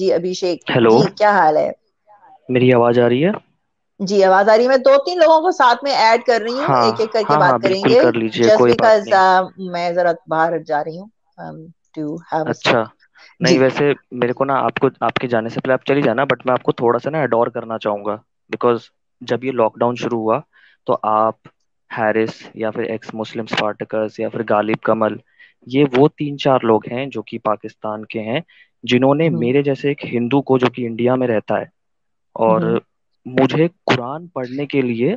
जी अभिषेक hello. जी, क्या हाल है? मेरी आवाज आ रही है? जी आवाज आ रही है। मैं दो तीन लोगों को साथ में ऐड कर रही हूँ, एक एक हाँ करके हाँ बात हाँ, बिल्कुल करेंगे। कर लीजिए, जस्ट कोई बात बिकॉज नहीं। मैं जरा बाहर जा रही हूँ टू हैव अ अच्छा। स्मोक। नहीं, जी। वैसे मेरे को ना आपको आपके जाने से पहले आप चली जाना, बट मैं आपको थोड़ा सा ना एडोर करना चाहूंगा। बिकॉज जब ये लॉकडाउन शुरू हुआ तो आप, हैरिस या फिर एक्स मुस्लिम स्पार्टकस या फिर गालिब कमल, ये वो तीन चार लोग हैं जो कि पाकिस्तान के हैं, जिन्होंने हम्म। मेरे जैसे एक हिंदू को जो कि इंडिया में रहता है और हम्म। मुझे कुरान पढ़ने के लिए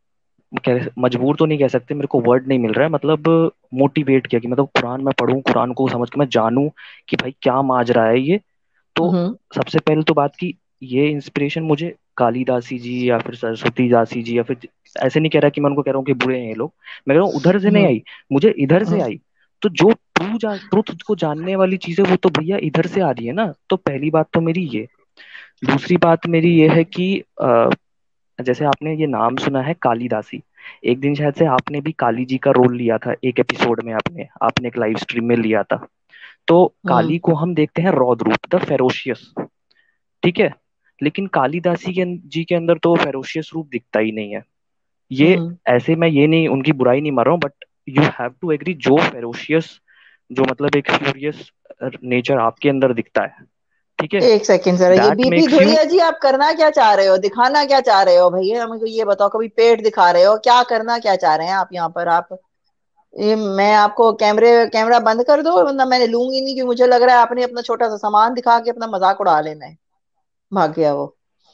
मजबूर तो नहीं कह सकते, मेरे को वर्ड नहीं मिल रहा है, मतलब मोटिवेट किया कि मतलब कुरान मैं पढूं, कुरान को समझ के मैं जानूं कि भाई क्या माजरा है ये। तो हम्म। सबसे पहले तो बात की, ये इंस्पिरेशन मुझे कालिदासी जी या फिर सरस्वती दासी जी या फिर, ऐसे नहीं कह रहा कि मैं उनको कह रहा हूँ कि बुरे हैं ये लोग, मैं कह रहा हूँ उधर से नहीं हम्म। आई, मुझे इधर से हम्म। आई। तो जो ट्रूथ को जानने वाली चीजें वो तो भैया इधर से आ रही है ना। तो पहली बात तो मेरी ये। दूसरी बात मेरी ये है कि जैसे आपने ये नाम सुना है कालिदासी, एक दिन शायद से आपने भी काली जी का रोल लिया था एक एपिसोड में, आपने आपने एक लाइव स्ट्रीम में लिया था। तो हम्म। काली को हम देखते हैं रौद्र रूप, द फेरोशियस, ठीक है। लेकिन कालिदासी जी के अंदर तो फेरोशियस रूप दिखता ही नहीं है। ये हम्म। ऐसे, मैं ये नहीं उनकी बुराई नहीं मार रहा हूँ, but you have to agree, जो फेरोशियस, जो मतलब एक फ्यूरियस नेचर आपके अंदर दिखता है, ठीक है, एक सेकंड जरा, ये that BP makes you. Dhuria ji, आप करना क्या चाह रहे हो, दिखाना क्या चाह रहे हो भैया? मेरे को ये बताओ, कभी पेट दिखा रहे हो, क्या करना क्या चाह रहे हैं आप यहाँ पर? आप ये, मैं आपको कैमरा बंद कर दो, वरना मैंने लूंगी नहीं, क्योंकि मुझे लग रहा है आपने अपना छोटा सा सामान दिखा के अपना मजाक उड़ा लेना है। भाग गया वो।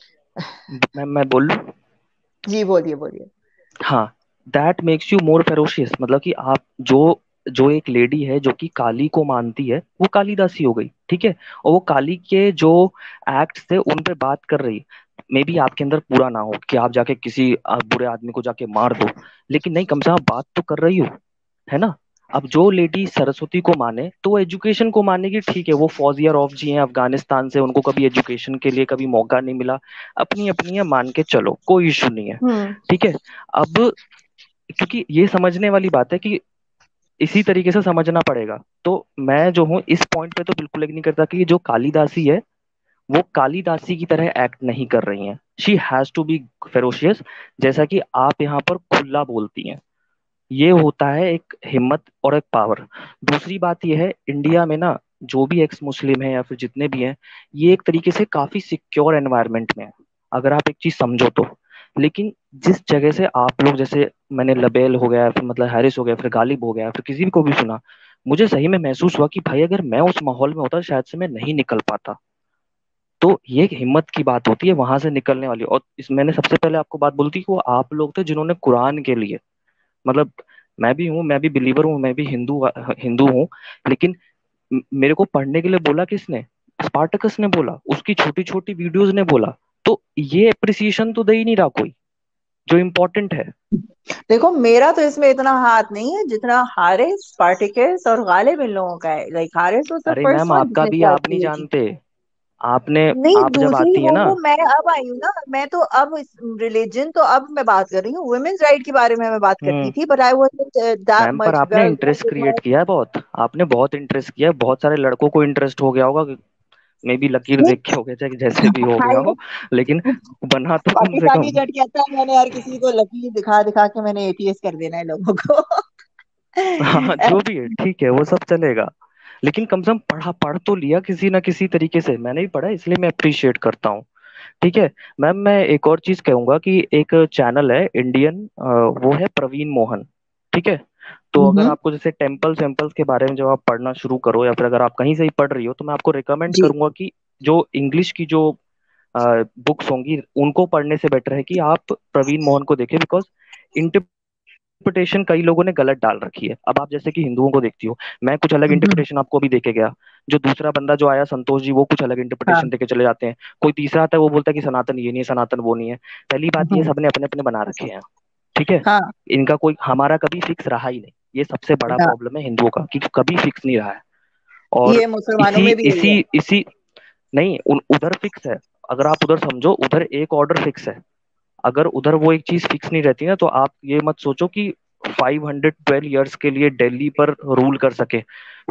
मैं बोल लूं? जी बोलिए बोलिए। हाँ, that makes you more ferocious, मतलब कि आप जो, जो एक लेडी है जो कि काली को मानती है वो कालिदासी हो गई, ठीक है। और वो काली के जो एक्ट्स थे उन पे बात कर रही। मे बी आपके अंदर पूरा ना हो कि आप जाके किसी बुरे आदमी को जाके मार दो, लेकिन नहीं, कम से कम आप बात तो कर रही हो, है ना। अब जो लेडी सरस्वती को माने तो वो एजुकेशन को मानेगी, ठीक है, वो फौजिया रॉफ जी हैं अफगानिस्तान से, उनको कभी एजुकेशन के लिए कभी मौका नहीं मिला, अपनी अपनी है, मान के चलो, कोई इशू नहीं है, हम्म। ठीक है। अब क्योंकि ये समझने वाली बात है कि इसी तरीके से समझना पड़ेगा। तो मैं जो हूँ इस पॉइंट पे तो बिल्कुल एग्री नहीं करता कि जो कालिदासी है वो कालिदासी की तरह एक्ट नहीं कर रही हैं, she has to be ferocious, जैसा कि आप यहाँ पर खुला बोलती हैं। ये होता है एक हिम्मत और एक पावर। दूसरी बात ये है, इंडिया में ना जो भी एक्स मुस्लिम है या फिर जितने भी हैं, ये एक तरीके से काफी सिक्योर एनवायरनमेंट में है, अगर आप एक चीज समझो तो। लेकिन जिस जगह से आप लोग, जैसे मैंने लबेल हो गया, फिर मतलब हैरिस हो गया, फिर गालिब हो गया, फिर किसी भी को भी सुना, मुझे सही में महसूस हुआ कि भाई अगर मैं उस माहौल में होता शायद से मैं नहीं निकल पाता। तो ये एक हिम्मत की बात होती है वहां से निकलने वाली। और इस, मैंने सबसे पहले आपको बात बोली थी कि वो आप लोग थे जिन्होंने कुरान के लिए, मतलब मैं भी हूँ, मैं भी बिलीवर हूँ, मैं भी हिंदू हिंदू हूँ, लेकिन मेरे को पढ़ने के लिए बोला किसने? स्पार्टकस ने बोला, उसकी छोटी छोटी वीडियोस ने बोला। तो ये अप्रिसिएशन तो दे ही नहीं रहा कोई, जो इम्पोर्टेंट है। देखो, मेरा तो इसमें इतना हाथ नहीं है जितना हारिस, स्पार्टिकस और गालिब इन लोगों का है। लाइक हारिस वाज द अरे फर्स्ट मैम, वन आपका जिसने भी स्टार्ट आप नहीं की थी। जानते, आपने, नहीं, आप जब दूसरी आती है ना। वो मैं अब आई हूँ ना, मैं तो अब रिलीजन तो अब मैं बात कर रही हूँ, वुमेन्स राइट के बारे में मैं बात करती हम्म। थी, but I was that ma'am, पर मच आपने well interest with create my. किया है बहुत, आपने बहुत इंटरेस्ट किया है, बहुत सारे लड़कों को इंटरेस्ट हो गया होगा, मे बी लकीर नहीं, देख के हो गया, चाहे जैसे भी हो गया हो, लेकिन बना तो कम से पाकिस्तानी कम। जट कहता है, मैंने हर किसी को लकीर दिखा दिखा के मैंने एटीएस कर देना है लोगों को। हाँ, जो भी है ठीक है, वो सब चलेगा, लेकिन कम से कम पढ़ तो लिया किसी ना किसी तरीके से, मैंने भी पढ़ा इसलिए मैं अप्रिशिएट करता हूँ, ठीक है। मैम, मैं एक और चीज कहूंगा कि एक चैनल है इंडियन, वो है प्रवीण मोहन, ठीक है। तो अगर हम्म। आपको जैसे टेम्पल्स वेम्पल्स के बारे में जब आप पढ़ना शुरू करो, या फिर अगर आप कहीं से ही पढ़ रही हो, तो मैं आपको रिकमेंड जी। करूंगा कि जो इंग्लिश की जो बुक्स होंगी उनको पढ़ने से बेटर है कि आप प्रवीण मोहन को देखें, बिकॉज इंटरप्रिटेशन कई लोगों ने गलत डाल रखी है। अब आप जैसे कि हिंदुओं को देखती हो, मैं कुछ अलग हम्म। इंटरप्रिटेशन आपको भी देके गया, जो दूसरा बंदा जो आया संतोष जी, वो कुछ अलग हाँ। इंटरप्रिटेशन देके चले जाते हैं, कोई तीसरा आता है वो बोलता है कि सनातन ये नहीं है, सनातन वो नहीं है। पहली बात, ये हम्म। सबने अपने अपने बना रखे हैं, ठीक है। हाँ। इनका कोई, हमारा कभी फिक्स रहा ही नहीं, ये सबसे बड़ा हाँ, प्रॉब्लम है हिंदुओं का, कि कभी फिक्स नहीं रहा है। और ये मुसलमानों इसी में भी यही इसी है। इसी नहीं, उधर फिक्स है, अगर आप उधर समझो, उधर एक ऑर्डर फिक्स है। अगर उधर वो एक चीज फिक्स नहीं रहती ना, तो आप ये मत सोचो कि 512 ईयर्स के लिए दिल्ली पर रूल कर सके, क्योंकि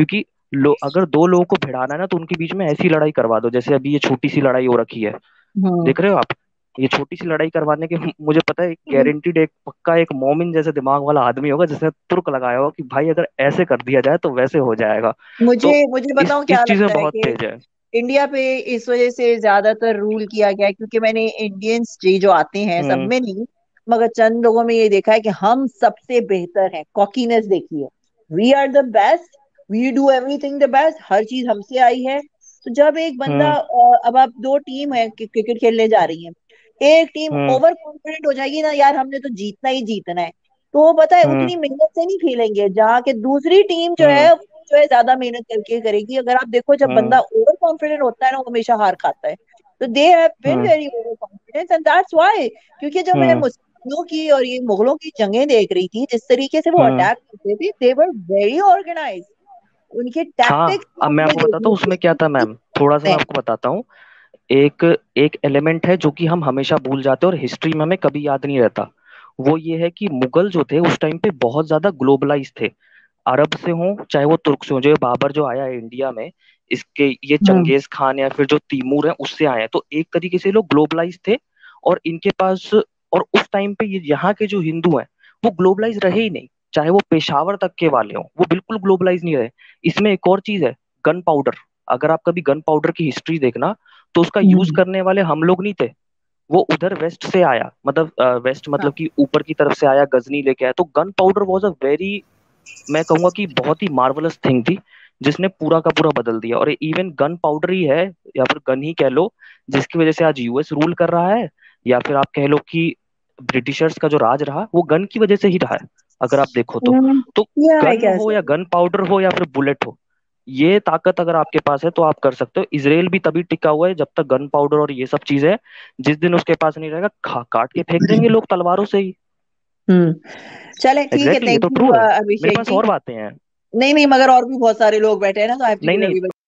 अगर दो लोगों को भिड़ाना है ना, तो उनके बीच में ऐसी लड़ाई करवा दो जैसे अभी ये छोटी सी लड़ाई हो रखी है। हम्म। देख रहे हो आप? ये छोटी सी लड़ाई करवाने के मुझे पता है गारंटीड एक पक्का एक मोमिन जैसे दिमाग वाला आदमी होगा जिसने तुर्क लगाया होगा कि भाई अगर ऐसे कर दिया जाए तो वैसे हो जाएगा। मुझे तो मुझे इस बताऊं क्या इस चीज में लगता है बहुत कि तेज है। इंडिया पे इस वजह से ज्यादातर रूल किया गया है, क्योंकि मैंने इंडियंस जी जो आते हैं, सब हम्म। में नहीं मगर चंद लोगों में ये देखा है कि हम सबसे बेहतर हैं। कॉकीनेस देखी है, we are the best, we do everything the best, हर चीज हमसे आई है। तो जब एक बंदा हम्म। अब आप दो टीम है क्रिकेट खेलने जा रही है, एक टीम हम्म। ओवर कॉन्फिडेंट हो जाएगी ना, यार हमने तो जीतना ही जीतना है, तो वो पता है हम्म। उतनी मेहनत से नहीं खेलेंगे, जहाँ के दूसरी टीम जो हम्म। है जो है ज्यादा मेहनत करके करेगी। अगर आप देखो जब बंदा हम्म। ओवर कॉन्फिडेंट होता है ना, वो हमेशा हार खाता है। तो दे हैव बीन हम्म। Very overconfident and that's why. क्योंकि जब मैं हम्म। मुस्लिमों की और ये मुगलों की जंगें देख रही थी, जिस तरीके से वो हम्म। अटैक करते थे, दे वर वेरी ऑर्गेनाइज। उनके टैक्टिक्स हाँ, अब मैं हमने आपको बताता देखे हूँ कि उसमें क्या था मैम, थोड़ा सा मैं आपको बताता हूँ। एक एक एलिमेंट है जो कि हम हमेशा भूल जाते हैं और हिस्ट्री में हमें कभी याद नहीं रहता। वो ये है कि मुगल जो थे उस टाइम पे बहुत ज्यादा ग्लोबलाइज थे। अरब से हो चाहे वो तुर्क से हो, जो ये बाबर जो आया है इंडिया में, इसके ये हम्म चंगेज खान या फिर जो तैमूर है उससे आए हैं, तो एक तरीके से लोग ग्लोबलाइज थे। और इनके पास, और उस टाइम पे ये यहाँ के जो हिंदू हैं वो ग्लोबलाइज रहे ही नहीं। चाहे वो पेशावर तक के वाले हों, वो बिल्कुल ग्लोबलाइज नहीं रहे। इसमें एक और चीज है, गन पाउडर। अगर आप कभी गन पाउडर की हिस्ट्री देखना, तो उसका यूज हम्म। करने वाले हम लोग नहीं थे। वो उधर वेस्ट से आया, मतलब वेस्ट हाँ। मतलब कि ऊपर की तरफ से आया, गजनी लेके आया। तो gunpowder was a very, मैं कहूंगा कि बहुत ही मार्वलस थिंग थी, जिसने पूरा का पूरा बदल दिया। और इवन गन पाउडर ही है, या फिर गन ही कह लो, जिसकी वजह से आज यूएस रूल कर रहा है। या फिर आप कह लो कि ब्रिटिशर्स का जो राज रहा वो गन की वजह से ही रहा है, अगर आप देखो तो। हम्म, तो ये आई गन कैसे। हो या गन पाउडर हो या फिर बुलेट हो, ये ताकत अगर आपके पास है तो आप कर सकते हो। इसराइल भी तभी टिका हुआ है जब तक गन पाउडर और ये सब चीजें है। जिस दिन उसके पास नहीं रहेगा, काट के फेंक देंगे लोग तलवारों से ही। हम्म। चले ठीक है, एग्जैक्टली, ये थैंक तो यू ट्रू है। मेरे अभिषेक पास जी। और बातें हैं। नहीं नहीं, मगर और भी बहुत सारे लोग बैठे हैं ना, तो आई हैव टू नहीं गिव नहीं, एवरीबॉडी